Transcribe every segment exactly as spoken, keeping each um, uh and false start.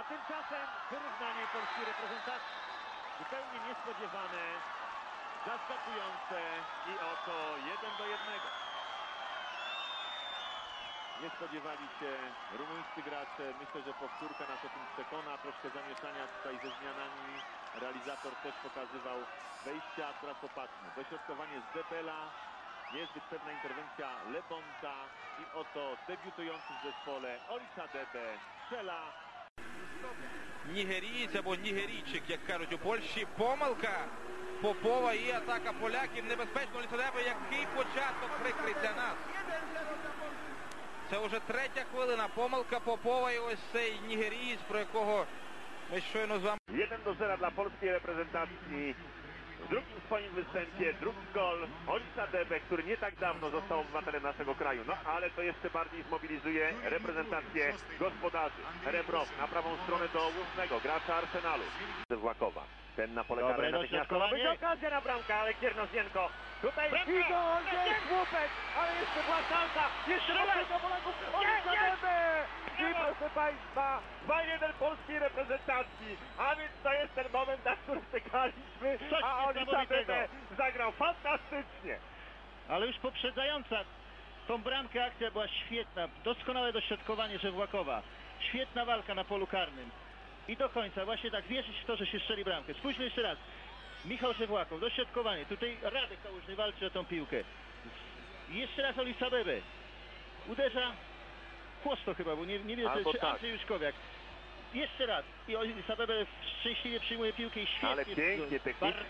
tymczasem wyrównanie polskiej reprezentacji. Zupełnie niespodziewane, zaskakujące i oto jeden do jednego. Nie spodziewali się rumuńscy gracze. Myślę, że powtórka nas o tym przekona. Troszkę zamieszania tutaj ze zmianami. Realizator też pokazywał wejścia. Teraz popatrzmy. Dośrodkowanie z Debela. Niezbyt pewna interwencja Lebonta. I oto debiutujący w zespole Olisa Debe strzela. Нігерієць або нігерійчик, як кажуть у Польщі. Помилка Попова і атака поляків. Небезпечно Оліса Дебе. Який початок прикрий для нас. Це вже третя хвилина. Помилка Попова і ось цей нігерієць, про якого ми щойно з вами... jeden do zera dla polskiej reprezentacji. W drugim swoim występie drugi gol Olisa Debe, który nie tak dawno został obywatelem naszego kraju. No ale to jeszcze bardziej zmobilizuje reprezentację gospodarzy. Rebrow na prawą stronę do głównego gracza Arsenalu. Włakowa. Ten na pole karne natychmiastowo. Będzie okazja na bramkę, ale Kiernozienko. Tutaj i gol, jest słupek, ale jeszcze była szansa. Jeszcze raz do Polaków. Olisa Debe! I proszę Państwa, dwa jeden polskiej reprezentacji. A więc to jest ten moment, na który czekaliśmy. A Olisa Debe zagrał fantastycznie. Ale już poprzedzająca tą bramkę akcja była świetna. Doskonałe dośrodkowanie Żewłakowa. Świetna walka na polu karnym. I do końca właśnie tak wierzyć w to, że się strzeli bramkę. Spójrzmy jeszcze raz. Michał Żewłakow, dośrodkowanie. Tutaj Radek Kałużny walczy o tą piłkę. Jeszcze raz Olisa Debe. Uderza Chłosto chyba, bo nie, nie wiem, czy tak. Andrzej Juszkowiak. Jeszcze raz. I Olisa Debe szczęśliwie przyjmuje piłkę i świetnie. Ale pięknie, technicznie.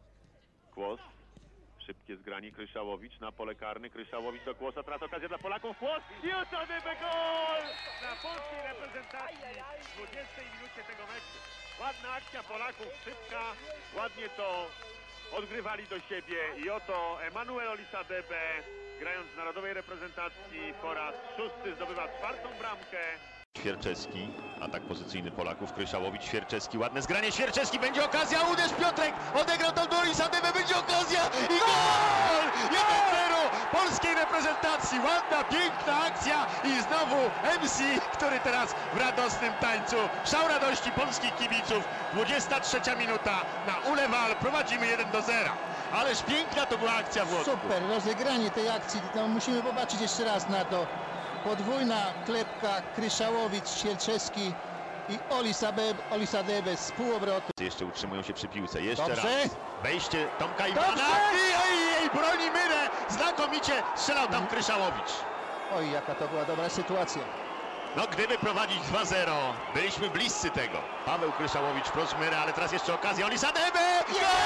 Kłos. Szybkie zgranie, Kryszałowicz na pole karne. Kryszałowicz do Kłosa, teraz okazja dla Polaków. Kłos i Olisa Debe gol! Dla polskiej reprezentacji w dwudziestej minucie tego meczu. Ładna akcja Polaków, szybka. Ładnie to odgrywali do siebie. I oto Emanuel Olisa Debe, grając w narodowej reprezentacji, po raz szósty zdobywa czwartą bramkę. Świerczewski, atak pozycyjny Polaków, Kryszałowicz, Świerczewski, ładne zgranie, Świerczewski, będzie okazja, uderz Piotrek, odegrał tam do Olisa Debe, będzie okazja i gol! jeden zero polskiej reprezentacji, ładna, piękna akcja i znowu M C, który teraz w radosnym tańcu, szał radości polskich kibiców, dwudziesta trzecia minuta, na Ulewal prowadzimy jeden do zera. Ależ piękna to była akcja Włodku. Super, rozegranie tej akcji, no, musimy popatrzeć jeszcze raz na to. Podwójna klepka, Kryszałowicz, Świerczewski i Olisa Debe, Olisa Debe z półobrotu. Jeszcze utrzymują się przy piłce, jeszcze Dobrze. raz. Wejście Tomka Iwana i oj, oj, broni myrę, znakomicie strzelał tam Kryszałowicz. Oj, jaka to była dobra sytuacja. No gdyby prowadzić dwa zero, byliśmy bliscy tego. Paweł Kryszałowicz, prost myrę, ale teraz jeszcze okazja, Olisa Debe!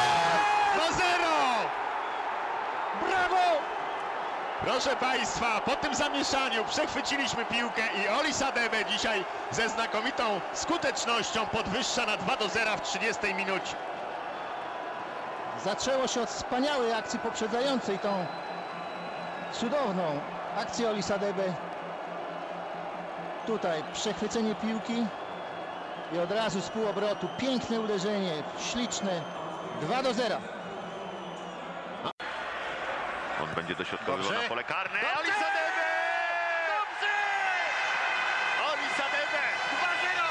dwa zero! Brawo! Proszę Państwa, po tym zamieszaniu przechwyciliśmy piłkę i Olisa Debe dzisiaj ze znakomitą skutecznością podwyższa na dwa do zera w trzydziestej minucie. Zaczęło się od wspaniałej akcji poprzedzającej tą cudowną akcję Olisa Debe. Tutaj przechwycenie piłki i od razu z półobrotu piękne uderzenie, śliczne, dwa do zera. On będzie dośrodkowywał na pole karne. Olisa Debe! Dobrze! Olisa Debe! dwa zero!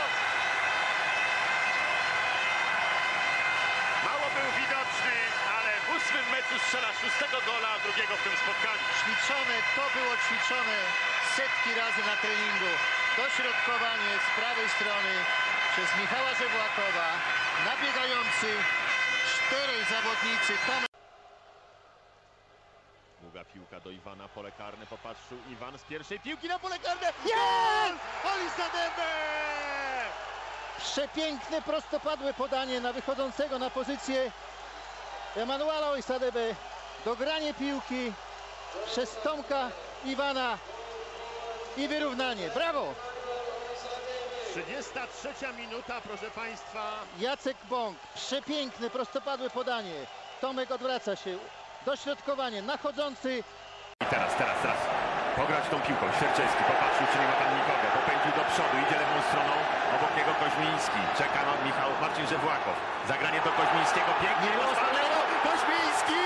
Mało był widoczny, ale w ósmym meczu strzela szóstego gola, drugiego w tym spotkaniu. Ćwiczone, to było ćwiczone setki razy na treningu. Dośrodkowanie z prawej strony przez Michała Żewłakowa. Nabiegający czterej zawodnicy. Tomek. Długa piłka do Iwana, pole karne, popatrzył Iwan z pierwszej piłki na pole karne. Jest! Olisa Debe! Przepiękne, prostopadłe podanie na wychodzącego na pozycję Emanuela Olisa Debe. Dogranie piłki przez Tomka Iwana i wyrównanie. Brawo! trzydziesta trzecia minuta, proszę Państwa. Jacek Bąk, przepiękne, prostopadłe podanie. Tomek odwraca się. Dośrodkowanie, nachodzący. I teraz, teraz, teraz. Pograć tą piłką. Świerczewski popatrzył, czy nie ma tam nikogo. Popędził do przodu, idzie lewą stroną. Obok niego Koźmiński. Czeka no, Michał Marcin Żewłakow. Zagranie do Koźmińskiego. Pięknie. Koźmiński!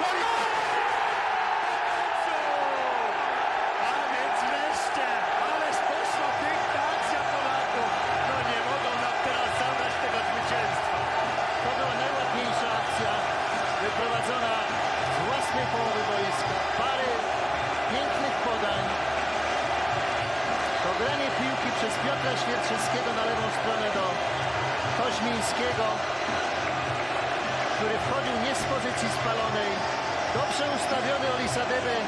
A więc wreszcie! Ależ poszła piękna akcja Polaków. No nie mogą na Odebranie piłki przez Piotra Świerczewskiego na lewą stronę do Koźmińskiego, który wchodził nie z pozycji spalonej. Dobrze ustawiony Olisadebe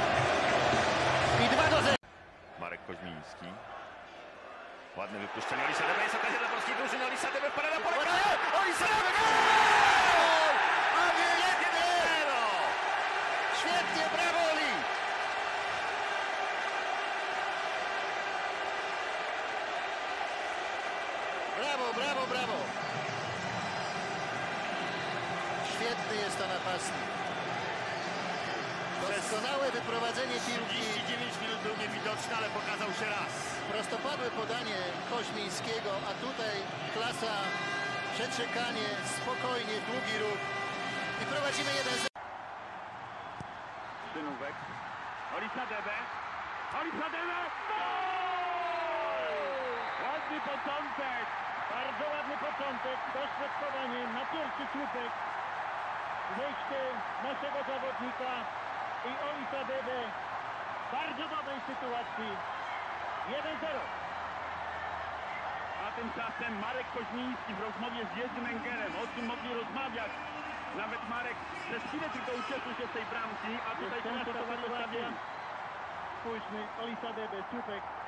i dwa do zera. Marek Koźmiński. Ładne wypuszczenie Olisadebe. Jest okazja dla polskiej drużyny. Olisadebe wpada na pole karne. Olisadebe! Gol! A nie jeden zero! Świetnie, brawo Oli! Brawo, brawo, brawo! Świetny jest to napastnik. Doskonałe wyprowadzenie piłki. trzydzieści dziewięć minut był niewidoczny, ale pokazał się raz. Prostopadłe podanie Koźmińskiego, a tutaj klasa, przeczekanie, spokojnie, długi ruch. I prowadzimy jeden zero. Szynówek. Olisadebe. Olisadebe! Gol! Ładny początek. Bardzo ładny początek, dośrodkowanie na pierwszy słupek. Wejście naszego zawodnika i Olisadebe w bardzo dobrej sytuacji. jeden zero. A tymczasem Marek Koźmiński w rozmowie z Jerzym Engelem. O czym mogli rozmawiać? Nawet Marek przez chwilę tylko ucieszył się z tej bramki, a tutaj Jest nasza sytuacja. sytuacja. Spójrzmy, Olisadebe, słupek.